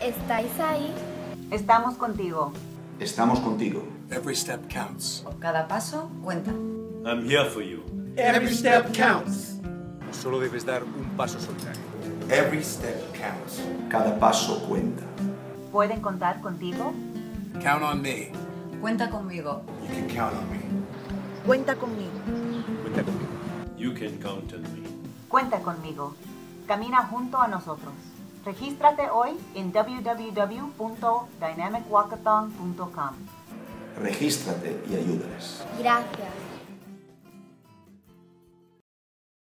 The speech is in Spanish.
¿Estáis ahí? Estamos contigo. Estamos contigo. Every step counts. Cada paso cuenta. I'm here for you. Every step counts. Solo debes dar un paso solitario. Every step counts. Cada paso cuenta. ¿Pueden contar contigo? Count on me. Cuenta conmigo. You can count on me. Cuenta conmigo. Cuenta conmigo. You can count on me. Cuenta conmigo. Camina junto a nosotros. Regístrate hoy en www.dynamicwalkathon.com. Regístrate y ayúdales. Gracias.